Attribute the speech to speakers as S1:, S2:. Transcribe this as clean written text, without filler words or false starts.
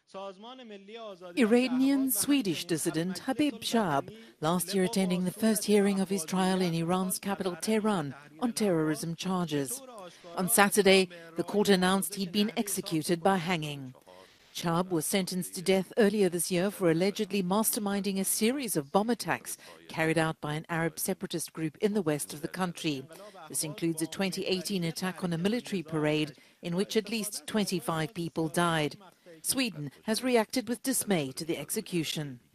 S1: Iranian Swedish dissident Habib Shahab last year attending the first hearing of his trial in Iran's capital Tehran on terrorism charges. On Saturday, the court announced he'd been executed by hanging. Shahab was sentenced to death earlier this year for allegedly masterminding a series of bomb attacks carried out by an Arab separatist group in the west of the country. This includes a 2018 attack on a military parade in which at least 25 people died. Sweden has reacted with dismay to the execution.